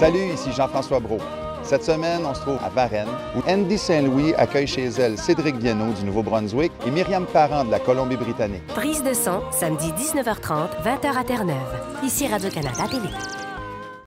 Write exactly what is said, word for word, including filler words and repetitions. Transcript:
Salut, ici Jean-François Brault. Cette semaine, on se trouve à Varennes, où Andy Saint-Louis accueille chez elle Cédric Viennot du Nouveau-Brunswick et Myriam Parent de la Colombie-Britannique. Prise de son, samedi dix-neuf heures trente, vingt heures à Terre-Neuve. Ici Radio-Canada Télé.